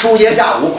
书节下午，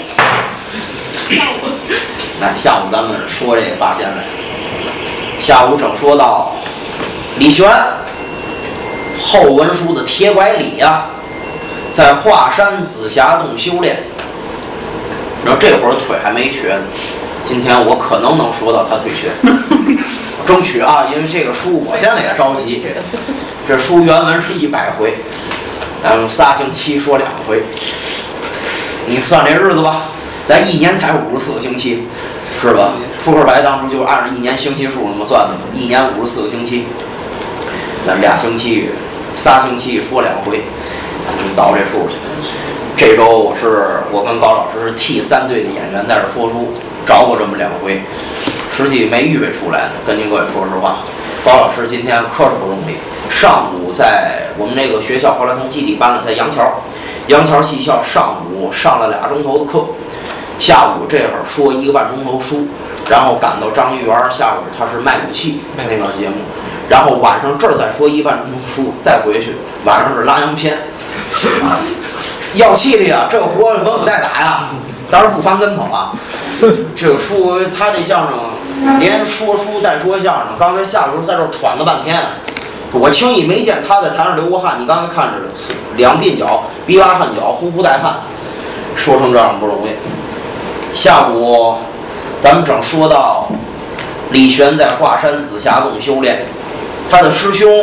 来下午咱们说这个八仙来。下午正说到李玄后文书的铁拐李呀，在华山紫霞洞修炼。然后这会儿腿还没瘸呢，今天我可能能说到他腿瘸，争取啊，因为这个书我现在也着急。这书原文是100回，咱们3星期说2回，你算这日子吧，咱1年才54个星期，是吧？扑克牌当初就按照1年星期数那么算的嘛，1年54个星期，咱2星期、3星期说2回，到这数。这周我跟高老师是替3队的演员在这说书，找过这么2回，实际没预备出来的。跟您各位说实话，高老师今天可是不容易。上午在我们那个学校，后来从基地搬了在杨桥戏校，上午上了2钟头的课，下午这会儿说1个半钟头书，然后赶到张玉园，下午他是卖武器那个节目，然后晚上这儿再说1个半钟头书，再回去晚上是拉洋片。要气力啊！这个活文不带打呀，当然不翻跟头啊。这个书他这相声连说书带说相声，刚才下午在这喘了半天，我轻易没见他在台上流过汗。你刚才看着2鬓角、鼻洼汗角，呼呼带汗，说成这样不容易。下午咱们正说到李玄在华山紫霞洞修炼，他的师兄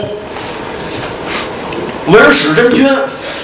文史真君。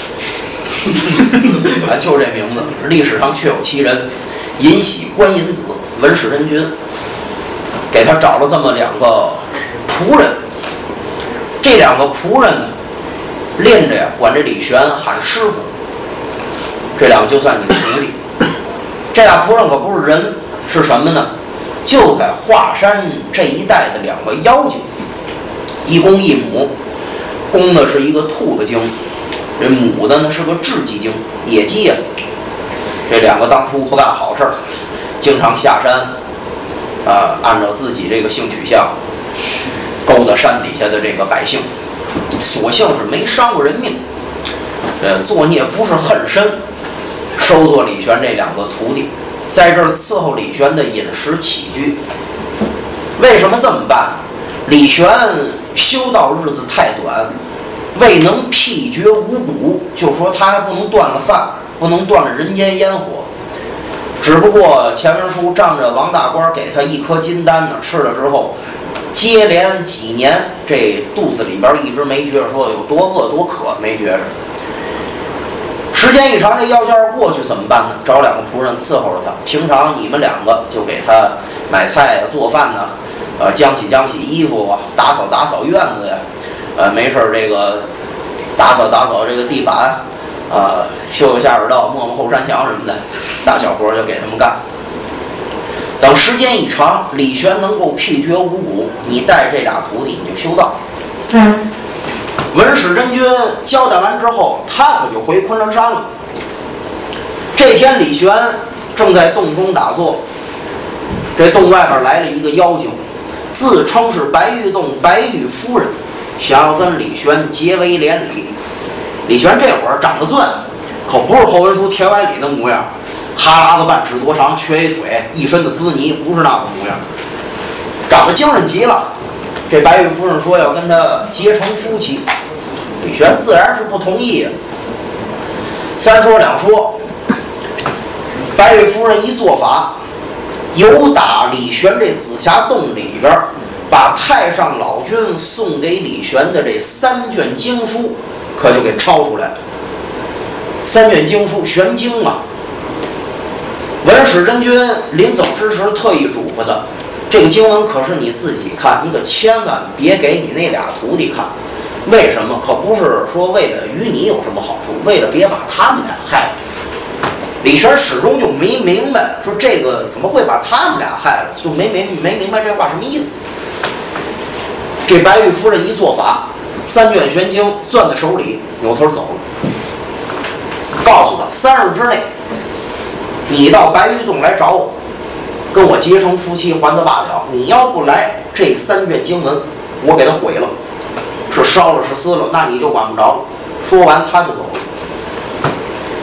就这名字，历史上确有其人，尹喜观音子，文史真君，给他找了这么2个仆人。这2个仆人呢，练着呀，管这李玄喊师傅。这2个就算你的徒弟。这俩仆人可不是人，是什么呢？就在华山这一带的2个妖精，一公一母，公的是一个兔子精。这母的呢是个雉鸡精，野鸡呀。这2个当初不干好事儿，经常下山，按照自己这个性取向，勾搭山底下的这个百姓，所幸是没伤过人命，作孽不是很深，收作李玄这2个徒弟，在这儿伺候李玄的饮食起居。为什么这么办？李玄修道日子太短。未能辟绝五谷，就说他还不能断了饭，不能断了人间烟火。只不过前文书仗着王大官给他1颗金丹呢，吃了之后，接连几年这肚子里边一直没觉着说有多饿多渴，没觉着。时间一长，这药劲儿过去怎么办呢？找2个仆人伺候着他，平常你们2个就给他买菜做饭呢，浆洗衣服啊，打扫院子呀。没事这个打扫这个地板，修下水道，摸后山墙什么的，大小活就给他们干。等时间一长，李玄能够辟绝五谷，你带这俩徒弟你就修道。文史真君交代完之后，他可就回昆仑山了。这天李玄正在洞中打坐，这洞外边来了一个妖精，自称是白玉洞白玉夫人，想要跟李玄结为连理。李玄这会儿长得俊，可不是后文书铁拐李的模样，哈喇子半尺多长，缺一腿，一身的滋泥，不是那个模样，长得精神极了。这白玉夫人说要跟他结成夫妻，李玄自然是不同意啊。三说两说，白玉夫人一做法，由打李玄这紫霞洞里边，把太上老君送给李玄的这3卷经书，可就给抄出来了。3卷经书，玄经嘛。文史真君临走之时特意嘱咐他，这个经文可是你自己看，你可千万别给你那俩徒弟看。为什么？可不是说为了与你有什么好处，为了别把他们俩害了。李玄始终就没明白，说这个怎么会把他们俩害了，就没明白这话什么意思。这白玉夫人一做法，3卷玄经攥在手里，扭头走了，告诉他3日之内，你到白玉洞来找我，跟我结成夫妻，还则罢了。你要不来，这3卷经文我给他毁了，是烧了是撕了，那你就管不着了。说完他就走了。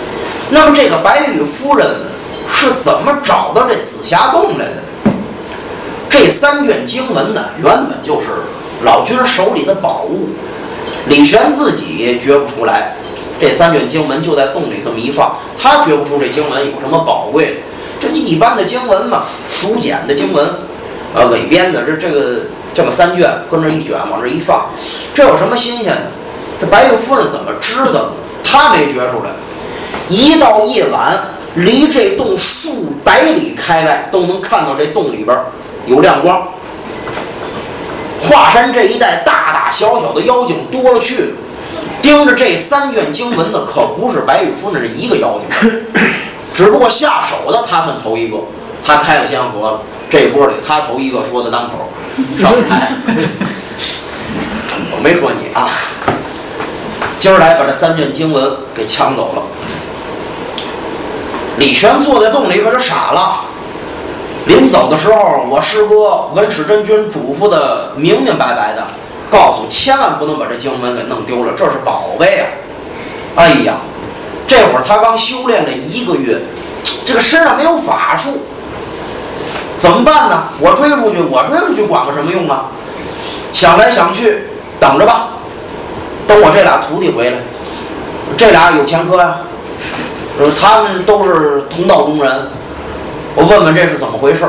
那么这个白玉夫人是怎么找到这紫霞洞来的？这3卷经文呢，原本就是老君手里的宝物，李玄自己也觉不出来。这3卷经文就在洞里这么一放，他觉不出这经文有什么宝贵的。这就一般的经文嘛，竹简的经文，伪编的，这么3卷跟着一卷往这一放，这有什么新鲜的？这白玉夫人怎么知道的？他没觉出来。一到夜晚，离这洞数百里开外，都能看到这洞里边有亮光。华山这一带大大小小的妖精多了去了，盯着这3卷经文的可不是白玉夫人这一个妖精，只不过下手的他算头一个，他开了先河了。这波里他头一个说的当口上台，我没说你啊。今儿来把这3卷经文给抢走了。李玄坐在洞里可是傻了。临走的时候，我师哥文史真君嘱咐的明明白白的，告诉千万不能把这经文给弄丢了，这是宝贝啊！哎呀，这会儿他刚修炼了1个月，这个身上没有法术，怎么办呢？我追出去管个什么用啊？想来想去，等着吧，等我这俩徒弟回来，这俩有前科呀，他们都是同道中人。我问问这是怎么回事。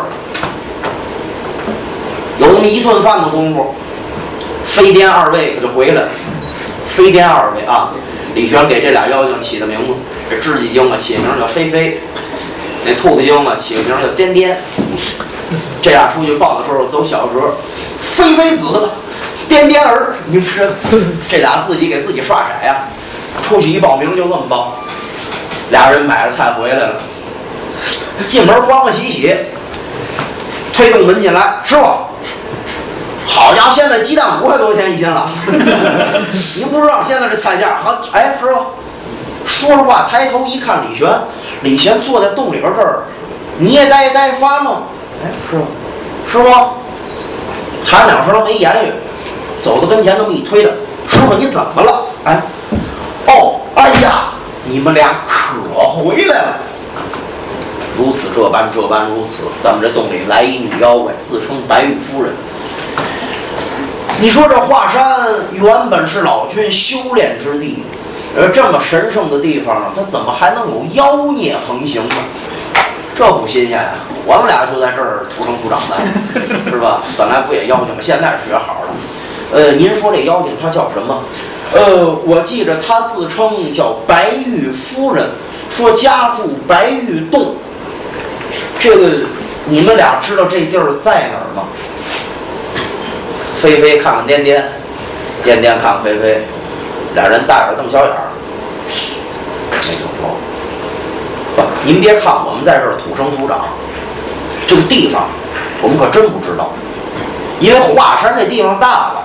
有这么一顿饭的功夫，飞颠2位可就回来了。飞颠2位啊，李玄给这俩妖精起的名字，这知己精嘛起的名叫飞飞，那兔子精嘛起的名叫颠颠。这俩出去报的时候走小折，飞飞子，颠颠儿，你说这俩自己给自己刷色呀？出去一报名就这么报。俩人买了菜回来了。进门欢欢喜喜，推动门进来，师傅，好家伙，现在鸡蛋5块多钱一斤了。您不知道现在这菜价好？哎，师傅，说实话，抬头一看李玄坐在洞里边这儿，你也呆发愣。哎，师傅，喊2声没言语，走到跟前那么一推的，师傅你怎么了？哎，哦，哎呀，你们俩可回来了。如此这般如此，咱们这洞里来一女妖怪，自称白玉夫人。你说这华山原本是老君修炼之地，这么神圣的地方，它怎么还能有妖孽横行呢？这不新鲜啊！我们俩就在这儿土生土长的，是吧？本来不也妖精吗？现在是学好了。您说这妖精她叫什么？我记着她自称叫白玉夫人，说家住白玉洞。这个你们俩知道这地儿在哪儿吗？飞飞看看颠颠，颠颠看看飞飞，俩人大眼瞪小眼儿，没听说。不，您别看我们在这儿土生土长，这个地方我们可真不知道，因为华山这地方大了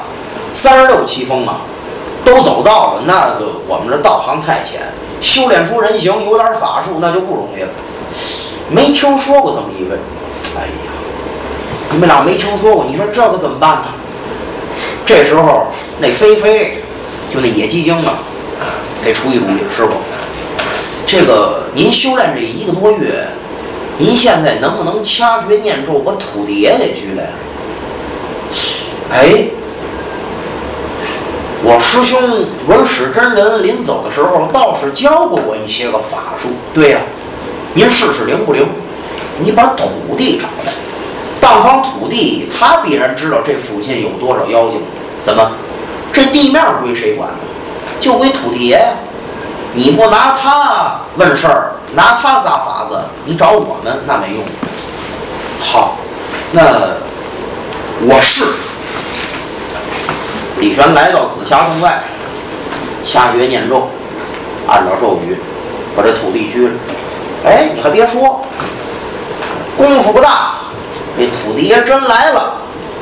，36奇峰啊，都走到了，那个我们这道行太浅，修炼出人形有点法术那就不容易了。没听说过这么一位，哎呀，你们俩没听说过，你说这个怎么办呢？这时候那飞飞就那野鸡精嘛，给出一主意，师傅，这个您修炼这1个多月，您现在能不能掐诀念咒把土地爷给拘来？哎，我师兄文史真人临走的时候倒是教过我一些个法术。对呀，您试试灵不灵？你把土地找来，当方土地他必然知道这附近有多少妖精。怎么，这地面归谁管呢？就归土地爷呀。你不拿他问事儿，拿他砸法子，你找我们那没用。好，那我试。李玄来到紫霞洞外，掐诀念咒，按照咒语把这土地拘了。哎，你还别说，功夫不大，这土地爷真来了。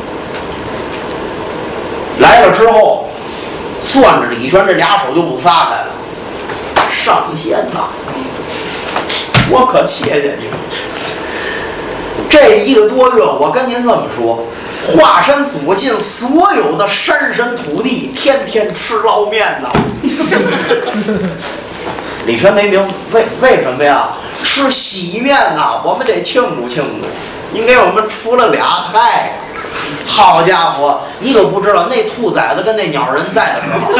来了之后，攥着李玄这俩手就不撒开了。上仙呐，我可谢谢你们。这1个多月，我跟您这么说，华山左近所有的山神土地，天天吃捞面呐。 李全没明为什么呀？吃席面呐，我们得庆祝庆祝。您给我们出了俩害，好家伙，你都不知道那兔崽子跟那鸟人在的时候，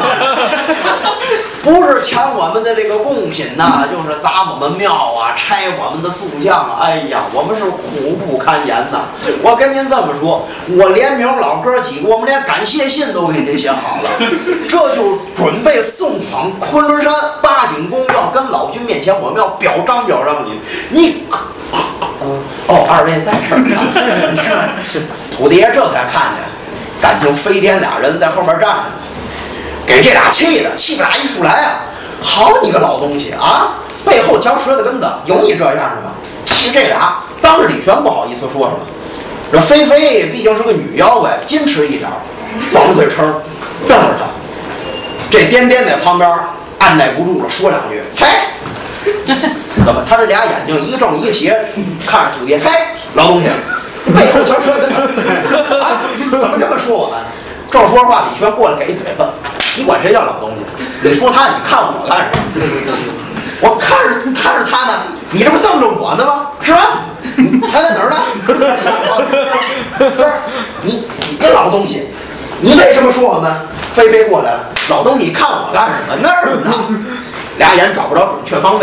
不是抢我们的这个贡品呐，就是砸我们庙啊，拆我们的塑像啊。哎呀，我们是苦不堪言呐！我跟您这么说，我联名老哥几个，我们连感谢信都给您写好了，这就准备送往昆仑山八景宫，要跟老君面前我们要表彰表彰您。你可。哦，二位在这儿呢。你看，土地爷这才看见，感情飞颠俩人在后面站着，给这俩气的俩一出来啊！好你个老东西啊，背后嚼舌头根子，有你这样的吗？气这俩，当着李全不好意思说什么。这菲菲毕竟是个女妖怪，矜持一点，王嘴撑，瞪着他。这颠颠在旁边按耐不住了，说两句，嘿。怎么？他这俩眼睛一个正一个斜，看着土地，嘿，老东西，背后嚼舌根子啊！怎么这么说我们？正说话，李全过来给一嘴巴，你管谁叫老东西？你说他，你看我干什么？我看着他呢，你这不瞪着我呢吗？是吧？他在哪儿呢？不是你老东西，你为什么说我们？菲菲过来了，老东西，你看我干什么？那儿呢？俩眼找不着准确方位。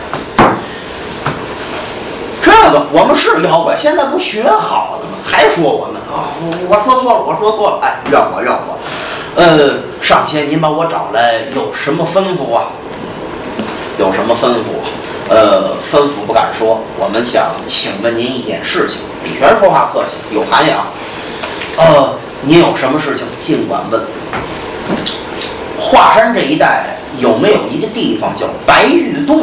这个我们是妖怪，现在不学好了吗？还说我们啊？我说错了，哎，怨我。上仙，您把我找来有什么吩咐啊？有什么吩咐？吩咐不敢说，我们想请问您一点事情。李全说话客气，有涵养。您有什么事情尽管问。华山这一带有没有一个地方叫白玉洞？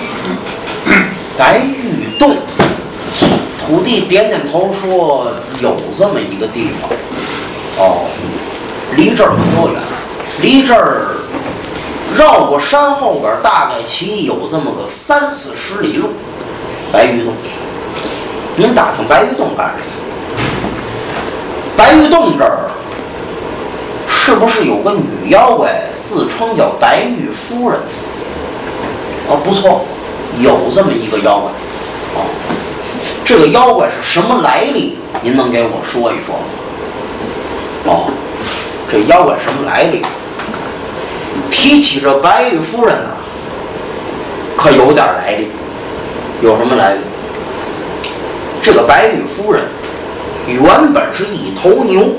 白玉洞，土地点点头说有这么一个地方。哦，离这儿有多远？离这儿绕过山后边，大概其有这么个30-40里路。白玉洞，您打听白玉洞干什么？白玉洞这儿是不是有个女妖怪，自称叫白玉夫人？哦，不错，有这么一个妖怪。哦，这个妖怪是什么来历？您能给我说一说吗？哦，这妖怪什么来历？提起这白玉夫人啊，可有点来历。有什么来历？这个白玉夫人原本是一头牛。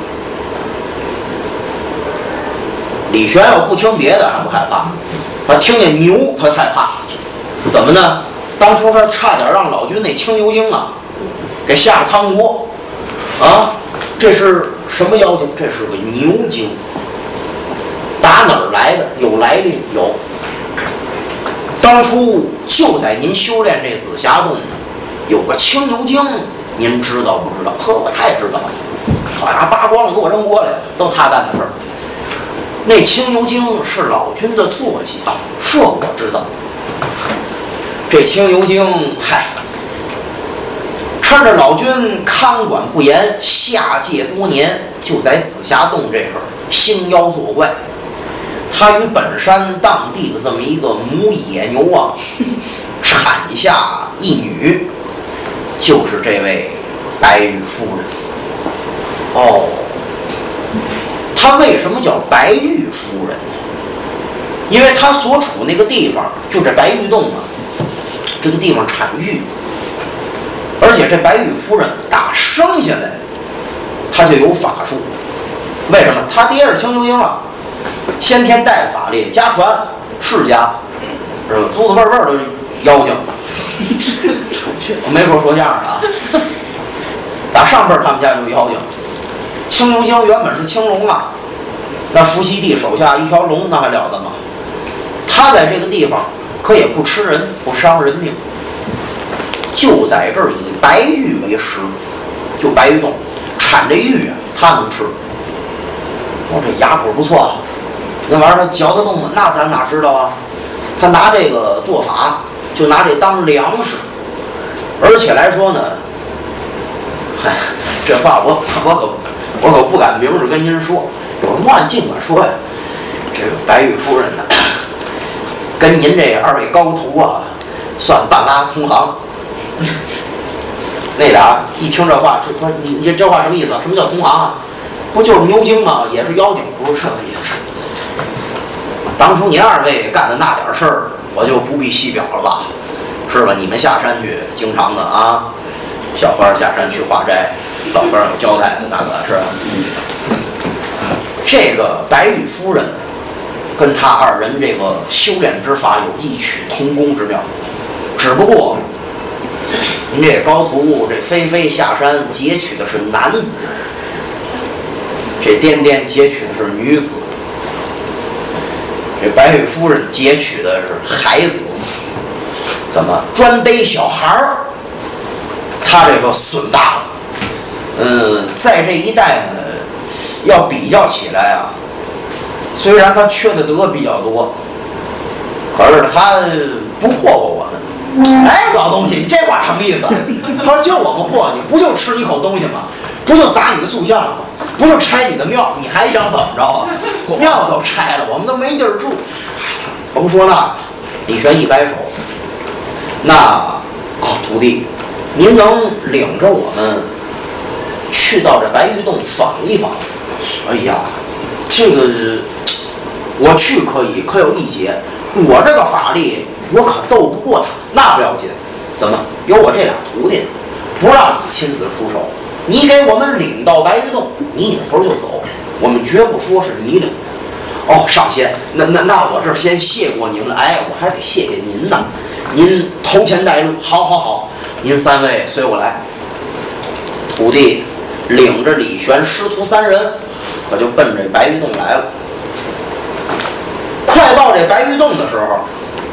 李玄要不听别的还不害怕，他听见牛他害怕。怎么呢？当初他差点让老君那青牛精啊给下了汤锅啊！这是什么妖精？这是个牛精。打哪儿来的？有来历？有。当初就在您修炼这紫霞洞有个青牛精，您知道不知道？呵，我太知道了。好呀，扒光了给我扔锅里，都他干的事儿。那青牛精是老君的坐骑啊，这我知道。这青牛精，嗨，趁着老君看管不严，下界多年，就在紫霞洞这会儿兴妖作怪。他与本山当地的这么一个母野牛啊，产下一女，就是这位白玉夫人。哦。他为什么叫白玉夫人呢？因为他所处那个地方，就这白玉洞啊，这个地方产玉，而且这白玉夫人打生下来，他就有法术。为什么？他爹是青牛精啊，先天带的法力，家传世家，是吧？祖祖辈辈都是妖精。我没说相声啊，打上辈他们家有妖精。青牛精原本是青龙啊，那伏羲帝手下一条龙，那还了得吗？他在这个地方可也不吃人，不伤人命，就在这儿以白玉为食，就白玉洞产这玉啊，他能吃。哦，这牙口不错啊，那玩意儿他嚼得动吗？那咱哪知道啊？他拿这个做法，就拿这当粮食，而且来说呢，嗨，这话我可不敢明着跟您说，有什么话尽管说呀。这个白玉夫人呢， 跟您这二位高徒啊，算半拉同行。那俩一听这话，就说你这话什么意思？什么叫同行啊？不就是牛精吗？也是妖精，不是这个意思。当初您二位干的那点事儿，我就不必细表了吧，是吧？你们下山去，经常的啊，小和尚下山去化斋，老和尚有交代的那个是吧？这个白玉夫人跟他二人这个修炼之法有异曲同工之妙，只不过您这高徒这飞飞下山劫取的是男子，这颠颠劫取的是女子，这白玉夫人劫取的是孩子，怎么专逮小孩儿？他这个损大了。在这一代呢，要比较起来啊，虽然他缺的德比较多，可是他不霍霍我们。哎，老东西，你这话什么意思？他说就我们霍你，不就吃你口东西吗？不就砸你的塑像吗？不就拆你的庙？你还想怎么着啊？庙都拆了，我们都没地儿住。甭说那，李玄一摆手，那徒弟，您能领着我们去到这白玉洞访一访？哎呀，这个我去可以，可有一劫。我这个法力，我可斗不过他。那不要紧，怎么有我这俩徒弟，不让你亲自出手，你给我们领到白玉洞，你扭头就走，我们绝不说是你领。哦，上仙，那我这先谢过您了。哎，我还得谢谢您呢，您头前带路。好，您三位随我来。徒弟领着李玄师徒三人，可就奔这白玉洞来了。快到这白玉洞的时候，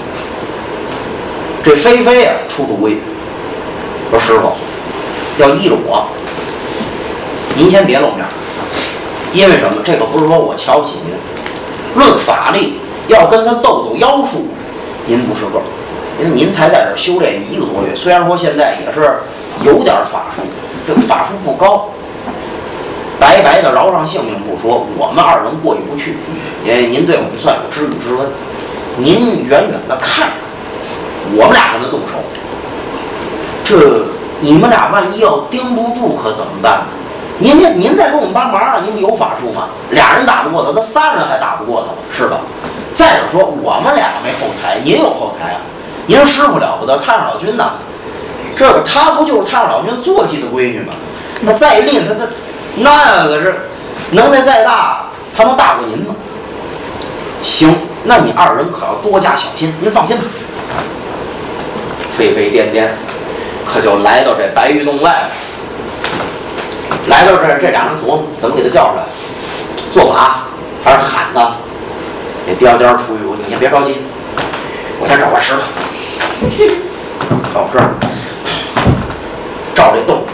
这飞飞啊出主意，说师傅要依着我，您先别露面，因为什么？这个不是说我瞧不起您，论法力要跟他斗妖术，您不是个，因为您才在这修炼1个多月，虽然说现在也是有点法术，这个法术不高，白白的饶上性命不说，我们二人过意不去，因为您对我们算有知遇之恩，您远远的看着，我们俩跟他动手，这你们俩万一要盯不住，可怎么办呢？您再给我们帮忙啊！您有法术吗？俩人打不过他，他三人还打不过他，是吧？再者说，我们俩没后台，您有后台啊！您师傅了不得，太上老君呐，这个他不就是太上老君坐骑的闺女吗？那再吝他那个是能耐再大，他能大过您吗？行，那你二人可要多加小心，您放心吧。飞飞颠颠，可就来到这白玉洞外了。来到这俩人琢磨怎么给他叫出来，做法还是喊他？这颠颠出去，你先别着急，我先找块石头，到这儿照这洞，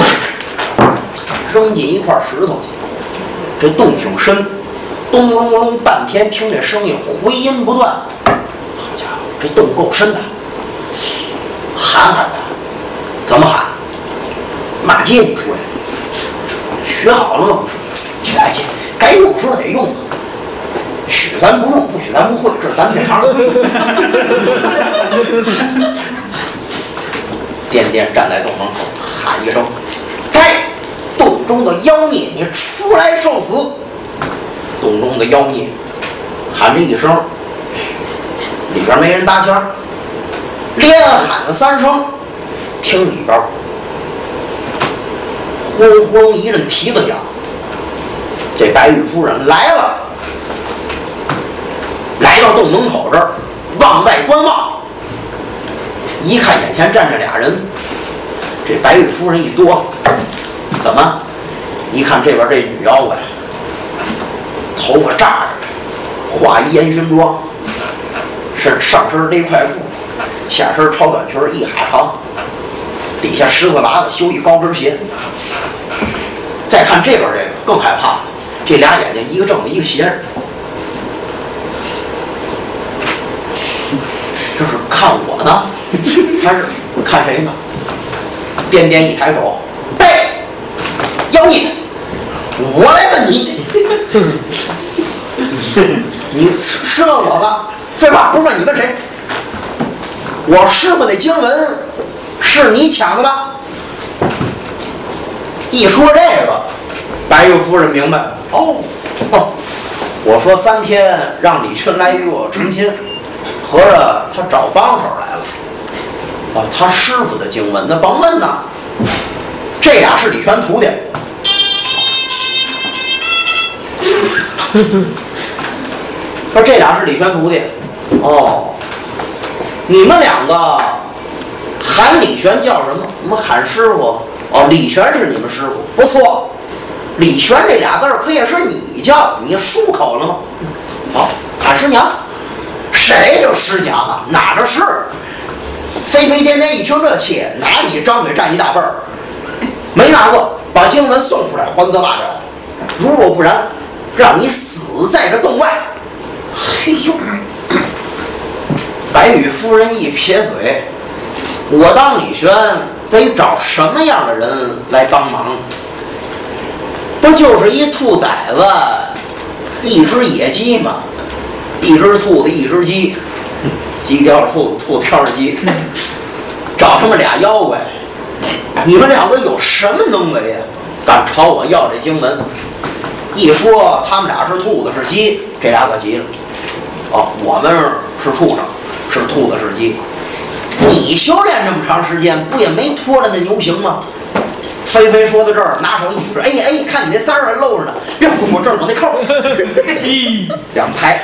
扔进一块石头去。这洞挺深，咚隆隆半天，听这声音回音不断。好家伙，这洞够深的，喊他，怎么喊？骂街你说呀？学好了吗？不是，哎，该用时候得用，许咱不用，不许咱不会，这是咱这行。颠颠站在洞门口，喊一声：“该洞中的妖孽，你出来受死！”洞中的妖孽喊这一声，里边没人搭腔，连喊3声，听里边轰轰一阵蹄子响，这白玉夫人来了，来到洞门口这儿，往外观望，一看眼前站着俩人，这白玉夫人一哆嗦，怎么？一看这边这女妖怪，头发炸着，画一烟熏妆，上身勒块布，下身超短裙一哈长，底下石头喇子修一高跟鞋。再看这边这个更害怕，这俩眼睛一个正着一个斜着，这是看我呢，还是看谁呢？颠颠一抬手，妖孽，我来问你，你是问我吧？ 废话，不是问你问谁？我师傅那经文是你抢的吧？一说这个，白玉夫人明白哦，我说3天让李群来与我成亲，合着他找帮手来了。他师傅的经文那甭问呐，这俩是李全徒弟。说这俩是李全徒弟，你们2个喊李玄叫什么？我们喊师傅。李玄是你们师傅，不错。李玄这俩字儿可也是你叫，你漱口了吗？好，喊师娘。谁就师娘啊？哪个是？飞飞颠颠一听这气，哪你张嘴占一大辈儿？没拿过，把经文送出来，还则罢了。如若不然，让你死在这洞外。嘿呦！白羽夫人一撇嘴，我当李玄得找什么样的人来帮忙？不就是一兔崽子，一只野鸡吗？一只兔子，一只鸡，鸡叼着兔子，兔子叼着鸡，找他们俩妖怪，你们2个有什么能为啊？敢朝我要这经文？一说他们俩是兔子是鸡，这俩可急了。我们是畜生，是兔子是鸡。你修炼这么长时间，不也没拖着那牛行吗？飞飞说到这儿，拿手一指，哎，看你那簪儿还露着呢，别胡说，这儿有那扣。2拍，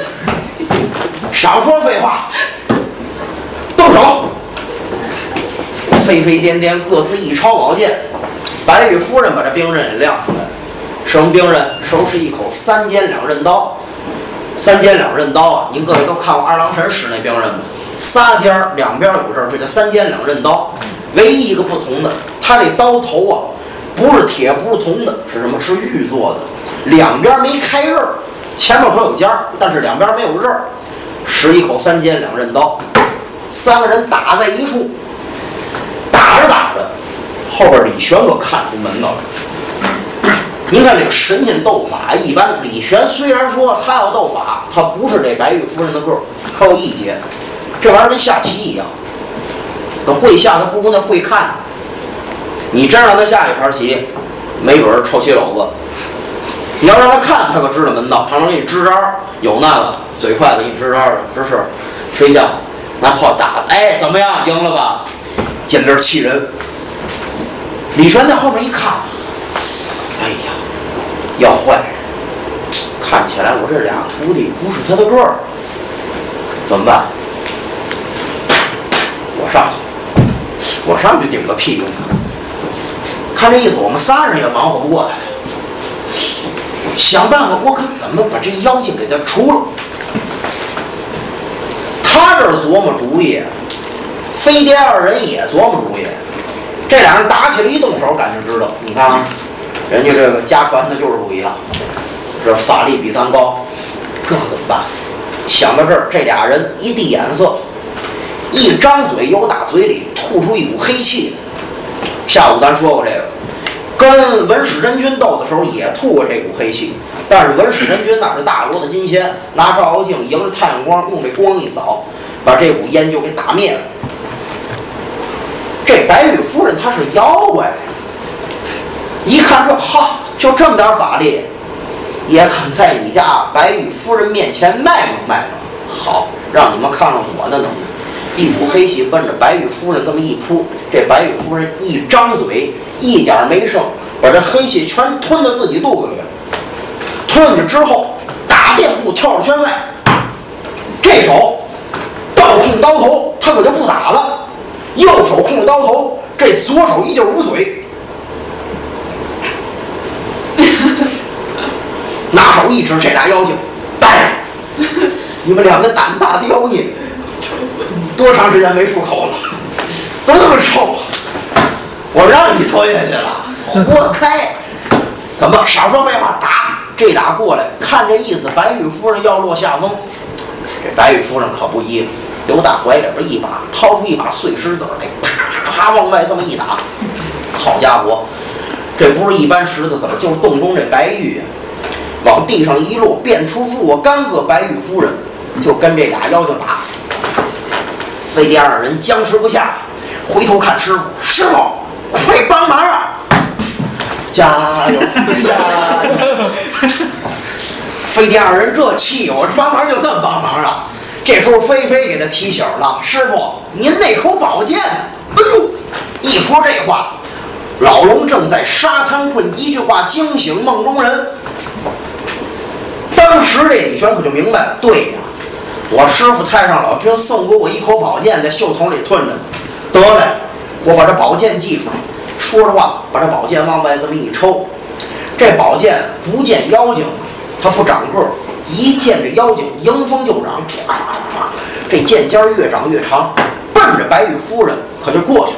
少说废话，动手。飞飞颠颠，各自一抄宝剑。白玉夫人把这兵刃也亮出来，什么兵刃？手持一口3尖2刃刀。3尖2刃刀啊！您各位都看过二郎神使那兵刃吗？3尖2边有刃，这叫3尖2刃刀。唯一一个不同的，它这刀头啊，不是铁，不是铜的，是什么？是玉做的，2边没开刃，前面可有尖，但是2边没有刃。使一口3尖2刃刀，3个人打在一处，打着打着，后边李玄可看出门道来。您看这个神仙斗法，一般李玄虽然说他要斗法，他不是这白玉夫人的个儿，他有一节，这玩意儿跟下棋一样，那会下他不如那会看。你真让他下一盘棋，没准儿臭棋篓子；你要让他看，他可知道门道，他能给你支招，有那个嘴快的给你支招的，这是飞将拿炮打，哎，怎么样，赢了吧？见这气人。李玄在后面一看，哎呀，要坏了！看起来我这俩徒弟不是他的个儿，怎么办？我上去顶个屁用！看这意思，我们3人也忙活不过来。想办法，我可怎么把这妖精给他除了？他这儿琢磨主意，飞碟2人也琢磨主意。这俩人打起来一动手，感情知道。你看啊，人家这个家传的就是不一样，这法力比咱高，这怎么办？想到这儿，这俩人一递眼色，一张嘴，由打嘴里吐出一股黑气。下午咱说过这个，跟文史真君斗的时候也吐过这股黑气，但是文史真君那是大罗的金仙，拿照妖镜迎着太阳光，用这光一扫，把这股烟就给打灭了。这白玉夫人她是妖怪，一看这就这么点法力，也敢在你家白玉夫人面前卖弄。好，让你们看看我的能耐。一股黑气奔着白玉夫人这么一扑，这白玉夫人一张嘴，一点没剩，把这黑气全吞到自己肚子里了。吞下之后，打垫步跳到圈外，这手倒控刀头，他可就不打了。右手控刀头，这左手依旧捂嘴，拿手一指这俩妖精，呆，你们2个胆大的妖孽，多长时间没漱口了？怎么那么臭？我让你吞下去了，活开！怎么少说废话？打！这俩过来，看这意思，白玉夫人要落下风。这白玉夫人可不依了，由大怀里边一把掏出一把碎石子来，啪啪往外这么一打，好家伙，这不是一般石头子，就是洞中这白玉啊，往地上一落，变出若干个白玉夫人， 就跟这俩妖精打。飞碟二人僵持不下，回头看师傅，师傅快帮忙啊！加油，加油！飞碟二人这气，我帮忙就这么帮忙啊！这时候菲菲给他提醒了，师傅，您那口宝剑，哎呦！一说这话，老龙正在沙滩困，一句话惊醒梦中人。当时这李玄可就明白了，对呀，我师傅太上老君送给我一口宝剑，在袖筒里吞着，得嘞，我把这宝剑寄出来。说着话，把这宝剑往外这么一抽，这宝剑不见妖精，它不长个儿，一见这妖精迎风就长，唰唰唰，这剑尖越长越长，奔着白玉夫人可就过去了。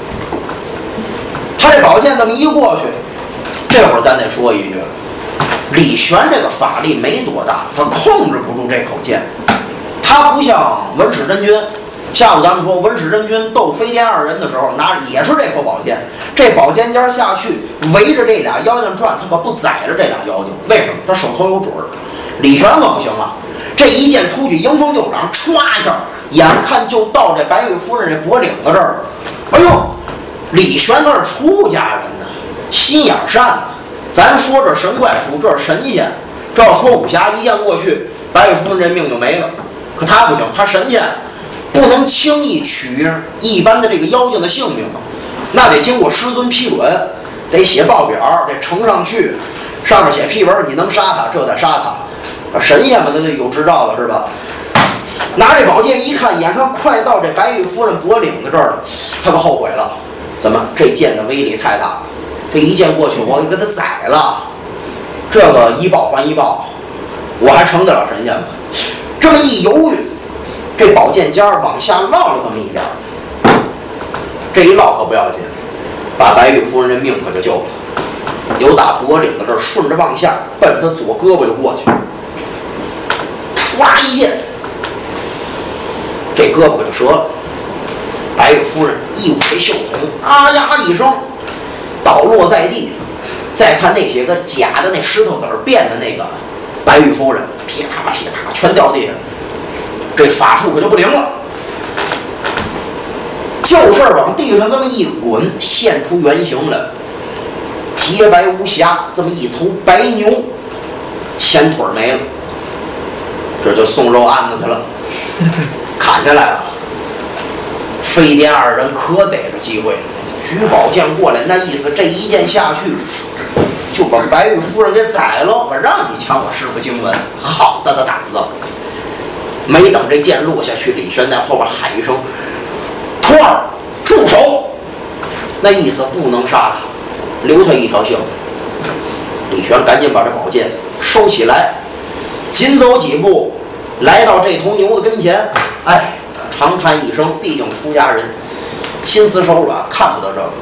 他这宝剑这么一过去，这会儿咱得说一句，李玄这个法力没多大，他控制不住这口剑。他不像文史真君，下午咱们说文史真君斗飞碟二人的时候，拿着也是这口宝剑，这宝剑尖下去围着这俩妖精转，他可不宰着这俩妖精。为什么？他手头有准儿。李玄可不行了，这一剑出去迎风就长，歘一下，眼看就到这白玉夫人这脖领子这儿了。哎呦！李玄那是出家人呢，心眼善呢。咱说这神怪术，这是神仙。这要说武侠，一剑过去，白玉夫人这命就没了。可他不行，他神仙，不能轻易取一般的这个妖精的性命，那得经过师尊批准，得写报表，得呈上去，上面写批文，你能杀他，这得杀他。神仙们他有执照的是吧？拿这宝剑一看，眼看快到这白玉夫人脖领子这儿了，他可后悔了。怎么？这剑的威力太大了，这一剑过去，我给他宰了。这个一报还一报，我还成得了神仙吗？这么一犹豫，这宝剑尖往下落了这么一点，这一落可不要紧，把白玉夫人这命可就救了。由打脖领子这儿顺着往下，奔他左胳膊就过去，唰一剑，这胳膊可就折了。白玉夫人一捂这袖筒，啊呀一声倒落在地。再看那些个假的那石头子儿变的那个白玉夫人，噼啪噼啪全掉地上，这法术可就不灵了。就是往地上这么一滚，现出原形来，洁白无瑕，这么一头白牛，前腿没了，这就送肉案子去了，砍下来了。飞碟二人可逮着机会，举宝剑过来，那意思这一剑下去，就把白玉夫人给宰了。我让你抢我师傅经文，好大的胆子！没等这剑落下去，李玄在后边喊一声：“徒儿，住手！”那意思不能杀他，留他一条性命。李玄赶紧把这宝剑收起来，紧走几步，来到这头牛的跟前，哎。长叹一声，毕竟出家人，心慈手软，看不得这个。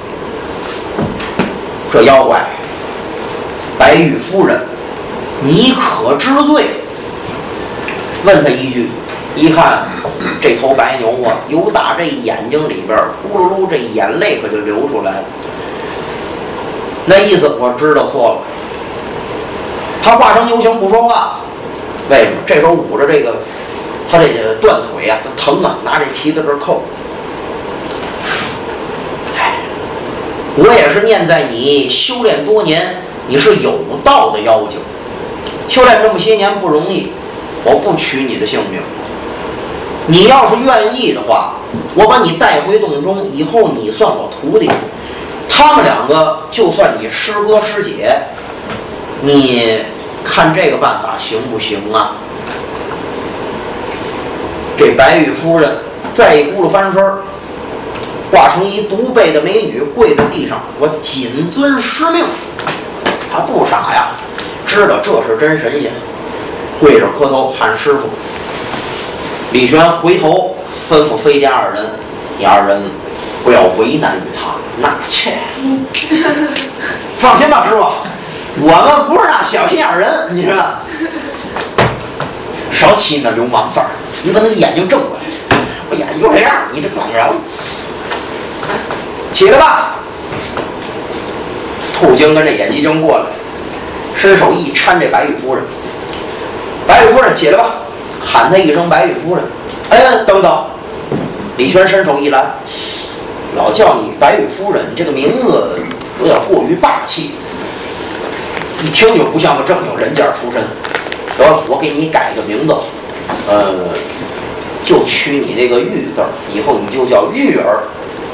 这妖怪，白玉夫人，你可知罪？问他一句，一看这头白牛啊，由打这眼睛里边咕噜噜，这眼泪可就流出来了。那意思我知道错了。他化成牛形不说话，为什么？这时候捂着这个。他这个断腿啊，他疼啊，拿这蹄子这扣。哎，我也是念在你修炼多年，你是有道的妖精，修炼这么些年不容易，我不取你的性命。你要是愿意的话，我把你带回洞中，以后你算我徒弟，他们两个就算你师哥师姐，你看这个办法行不行啊？这白玉夫人再一咕噜翻身，化成一独背的美女，跪在地上，我谨遵师命。她不傻呀，知道这是真神仙，跪着磕头喊师傅。李玄回头吩咐飞碟二人，你二人不要为难于他。那切，放心吧，师傅，我们不是那小心眼人，你说。少起你那流氓范儿！你把那眼睛正过来，我眼睛就这样，你这管人。起来吧！兔精跟这野鸡精过来，伸手一搀这白玉夫人。白玉夫人起来吧， 喊他一声白玉夫人。哎，等等，李玄伸手一拦，老叫你白玉夫人，这个名字有点过于霸气，一听就不像个正经人家出身。得了，我给你改个名字，就取你这个玉字，以后你就叫玉儿。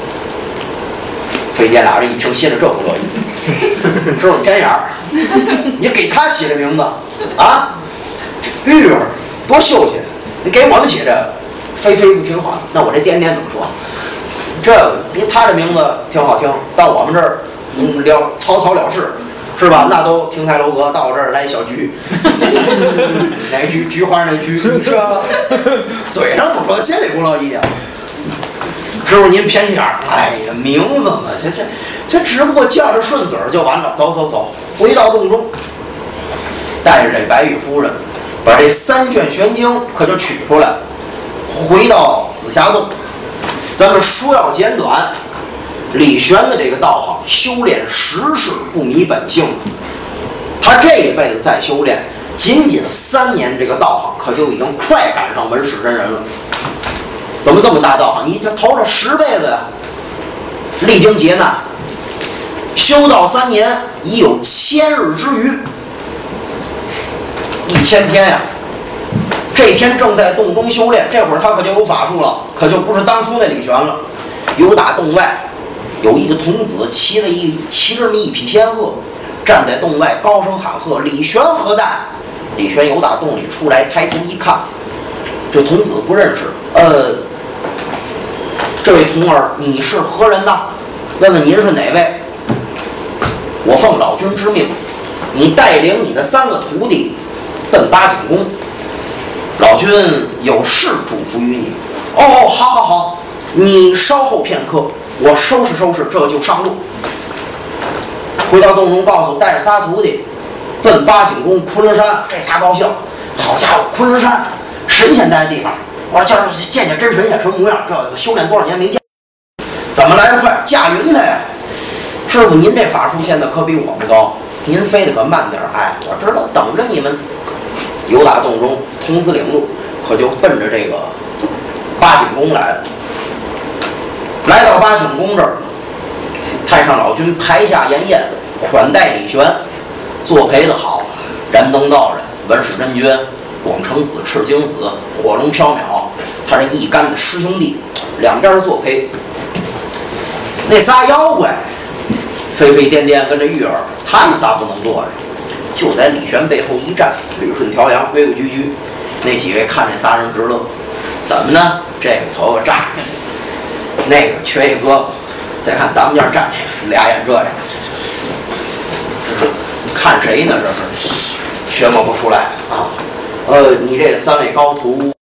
飞天俩人一听，心里这不乐意，是不是偏眼儿？你给他起这名字啊，玉儿多秀气，你给我们起这飞飞不听话，那我这颠颠怎么说？他这名字挺好听，到我们这儿草草了事，是吧？那都亭台楼阁，到我这儿来一小菊，哪菊？菊花那菊，是吧？嘴上不说，心里不乐意啊。是不是您偏眼儿？哎呀，名字嘛，这只不过叫着顺嘴就完了。走走走，回到洞中，带着这白玉夫人，把这3卷玄经可就取出来，回到紫霞洞。咱们说要简短，李玄的这个道行修炼实是不迷本性，他这一辈子再修炼，仅仅3年，这个道行可就已经快赶上文史真人了。怎么这么大道行？你这头了10辈子呀，历经劫难，修道3年，已有1000日之余，1000天呀。这天正在洞中修炼，这会儿他可就有法术了，可就不是当初那李玄了。有打洞外有一个童子骑着这么一匹仙鹤，站在洞外高声喊喝：“李玄何在？”李玄由打洞里出来，抬头一看，这童子不认识。这位童儿，你是何人呢？问问您是哪位？我奉老君之命，你带领你的3个徒弟奔八景宫。老君有事嘱咐于你。哦，好好好，你稍后片刻，我收拾收拾，这就上路。回到洞中，告诉带着仨徒弟奔八景宫昆仑山。这仨高兴，好家伙，昆仑山神仙待的地方，我说今儿见见真神仙什么模样？这修炼多少年没见，怎么来得快？驾云彩呀！师傅，您这法术现在可比我们高，您飞得可慢点。哎，我知道，等着你们。由打洞中，童子领路，可就奔着这个八景宫来了。来到八景宫这儿，太上老君排下筵宴，款待李玄，作陪的好，燃灯道人、文史真君、广成子、赤精子、火龙缥缈，他这一干的师兄弟，两边作陪。那仨妖怪飞飞颠颠跟着玉儿，他们仨不能坐着，就在李玄背后一站，捋顺条梁，规规矩矩。那几位看这仨人直乐，怎么呢？这个头发炸，那个缺一胳膊，再看当面站着俩眼这样，看谁呢？这是学摸不出来啊。你这3位高徒。